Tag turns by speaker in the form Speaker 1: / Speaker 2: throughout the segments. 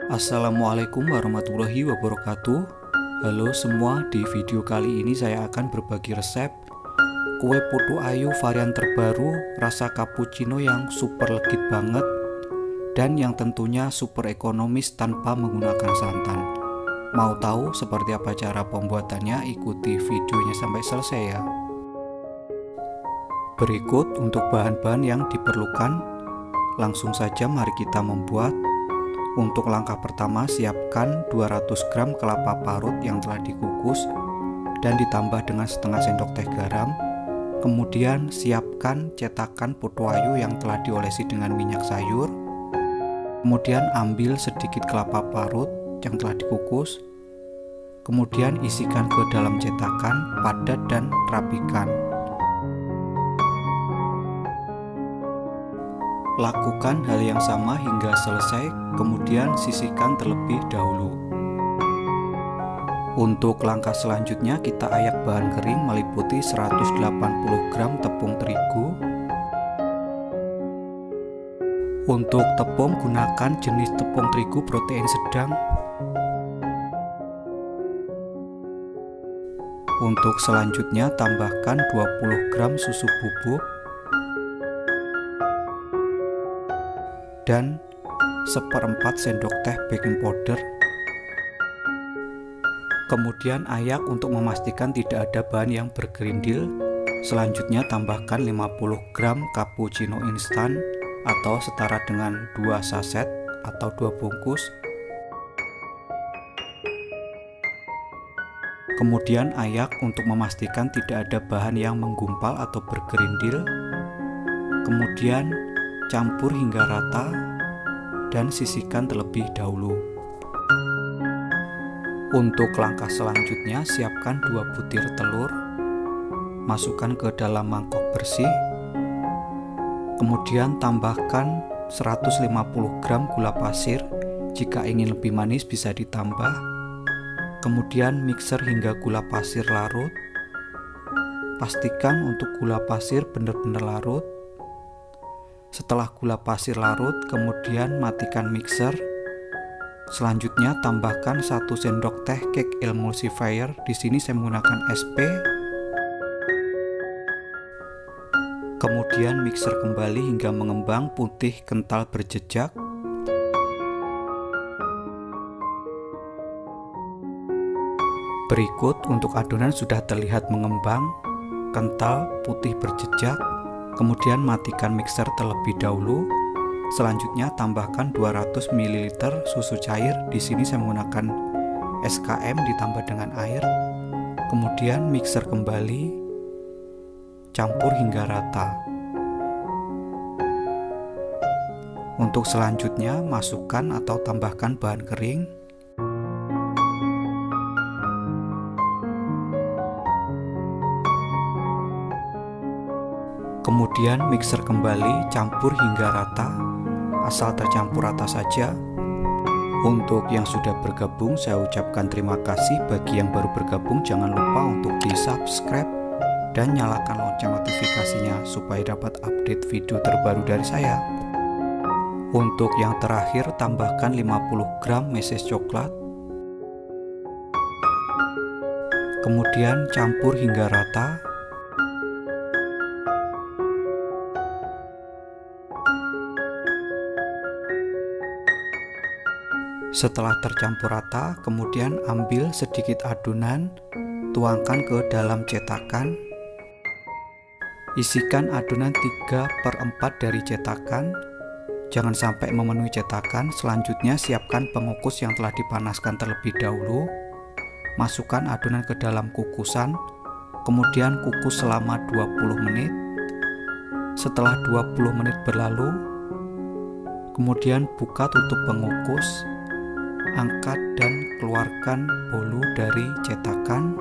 Speaker 1: Assalamualaikum warahmatullahi wabarakatuh. Halo semua, di video kali ini saya akan berbagi resep kue putu ayu varian terbaru rasa cappuccino yang super legit banget dan yang tentunya super ekonomis tanpa menggunakan santan. Mau tahu seperti apa cara pembuatannya? Ikuti videonya sampai selesai ya. Berikut untuk bahan-bahan yang diperlukan. Langsung saja mari kita membuat. Untuk langkah pertama, siapkan 200 gram kelapa parut yang telah dikukus dan ditambah dengan setengah sendok teh garam. Kemudian siapkan cetakan putu ayu yang telah diolesi dengan minyak sayur. Kemudian ambil sedikit kelapa parut yang telah dikukus. Kemudian isikan ke dalam cetakan, padat dan rapikan. Lakukan hal yang sama hingga selesai, kemudian sisihkan terlebih dahulu. Untuk langkah selanjutnya, kita ayak bahan kering meliputi 180 gram tepung terigu. Untuk tepung, gunakan jenis tepung terigu protein sedang. Untuk selanjutnya, tambahkan 20 gram susu bubuk dan 1/4 sendok teh baking powder. Kemudian ayak untuk memastikan tidak ada bahan yang bergerindil. Selanjutnya tambahkan 50 gram cappuccino instan atau setara dengan 2 saset atau 2 bungkus. Kemudian ayak untuk memastikan tidak ada bahan yang menggumpal atau bergerindil. Kemudian campur hingga rata dan sisihkan terlebih dahulu. Untuk langkah selanjutnya, siapkan 2 butir telur. Masukkan ke dalam mangkok bersih. Kemudian tambahkan 150 gram gula pasir. Jika ingin lebih manis bisa ditambah. Kemudian mixer hingga gula pasir larut. Pastikan untuk gula pasir benar-benar larut. Setelah gula pasir larut, kemudian matikan mixer. Selanjutnya tambahkan 1 sendok teh cake emulsifier. Di sini saya menggunakan SP. Kemudian mixer kembali hingga mengembang putih kental berjejak. Berikut untuk adonan sudah terlihat mengembang, kental, putih berjejak. Kemudian matikan mixer terlebih dahulu. Selanjutnya tambahkan 200 ml susu cair. Di sini saya menggunakan SKM ditambah dengan air. Kemudian mixer kembali, campur hingga rata. Untuk selanjutnya masukkan atau tambahkan bahan kering. Kemudian mixer kembali, campur hingga rata, asal tercampur rata saja. Untuk yang sudah bergabung, saya ucapkan terima kasih. Bagi yang baru bergabung, jangan lupa untuk di-subscribe dan nyalakan lonceng notifikasinya supaya dapat update video terbaru dari saya. Untuk yang terakhir, tambahkan 50 gram meses coklat. Kemudian campur hingga rata. Setelah tercampur rata, kemudian ambil sedikit adonan, tuangkan ke dalam cetakan. Isikan adonan 3/4 dari cetakan. Jangan sampai memenuhi cetakan. Selanjutnya siapkan pengukus yang telah dipanaskan terlebih dahulu. Masukkan adonan ke dalam kukusan, kemudian kukus selama 20 menit. Setelah 20 menit berlalu, kemudian buka tutup pengukus. Angkat dan keluarkan bolu dari cetakan.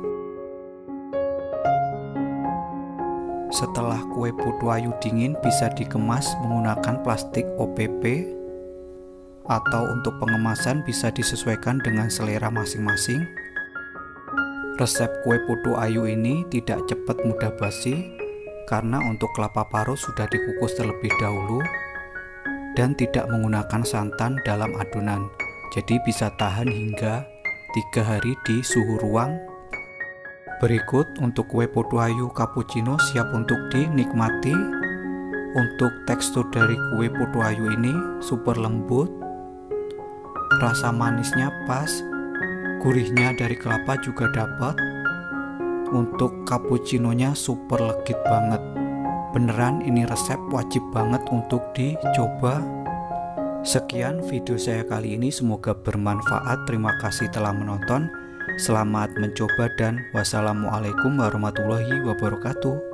Speaker 1: Setelah kue putu ayu dingin, bisa dikemas menggunakan plastik OPP atau untuk pengemasan bisa disesuaikan dengan selera masing-masing. Resep kue putu ayu ini tidak cepat mudah basi karena untuk kelapa parut sudah dikukus terlebih dahulu dan tidak menggunakan santan dalam adonan. jadi bisa tahan hingga 3 hari di suhu ruang. Berikut untuk kue putu ayu cappuccino siap untuk dinikmati. Untuk tekstur dari kue putu ayu ini super lembut, rasa manisnya pas, gurihnya dari kelapa juga dapat. Untuk cappuccinonya super legit banget. Beneran ini resep wajib banget untuk dicoba. Sekian video saya kali ini, semoga bermanfaat. Terima kasih telah menonton. Selamat mencoba dan wassalamualaikum warahmatullahi wabarakatuh.